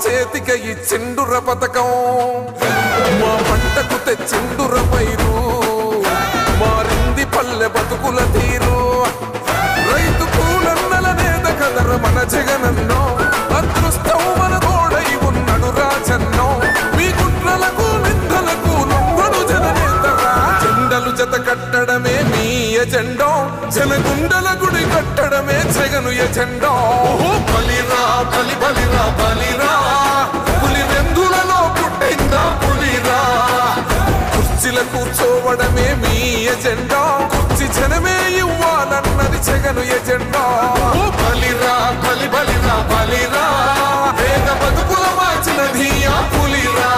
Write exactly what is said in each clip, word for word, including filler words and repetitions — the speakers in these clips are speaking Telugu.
చేతికి ఇచ్చిండుర పథకం మా పంటకు తెచ్చిండుర పైరు మారింది పల్లె బతుకుల తీరు రైతు కూలన్నల నేత కదర మన జగనన్నో అదృష్టం మన తోడై ఉన్నడు రాజన్నో మీ కుట్రలకు నిందలకు నొంగడు జననేతరా జెండలు జత కట్టడమే మీ ఎజెండో జనగుండల గుడి కట్టడమే జగను ఎజెండో బలిరా బలి బలిరా బలిరా పులి వెందులలో పుట్టిందా పులిరా కుర్చీల కూర్చోవడమే మీ ఎజెండా కుర్చీ జనమే ఇవ్వాలన్నది జగను ఎజెండా బలిరా బలి బలిరా బలిరా వేగ బతుకుల మార్చినది ఆ పులిరా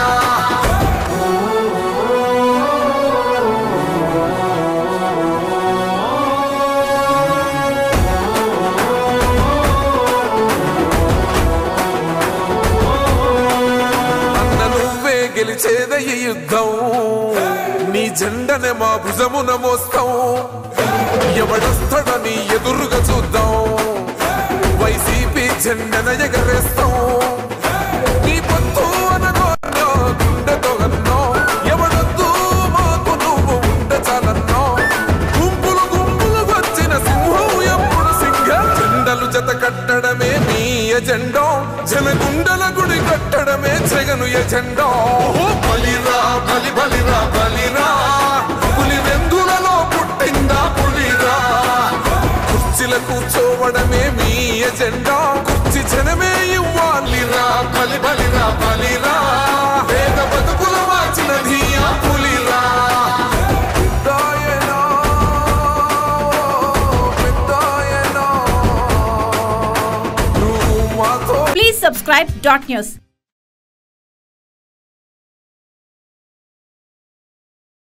గెలిచేద ఈ యుద్ధం నీ జెండనే మా భుజమున మోస్తాం ఎవడొస్తాడని ఎదురుగా చూద్దాం వైసీపీ జెండన ఎగరేస్తాం నీ పొత్తు అనగో గుండెతో అన్నో ఎవడొద్దు మాకు నువ్వు ఉండ చాలన్నో గుంపులు గుంపులు వచ్చిన సింహం ఎప్పుడు సింగ జెండలు జత కట్టడమే మీ ఎజెండో జనగుండల గుడి కట్టడమే జగను ఎజెండా బలిరా బలి బలిరా బలిరా పులి వెందులలో పుట్టిందా పులిరా కుర్చీల కూర్చోవడమే మీ ఎజెండా కుర్చీ జనమే ఇవ్వాలిరా బలి బలిరా బలిరా వేగ బతుకుల మార్చినది ఆ పులిరా Please subscribe dot news.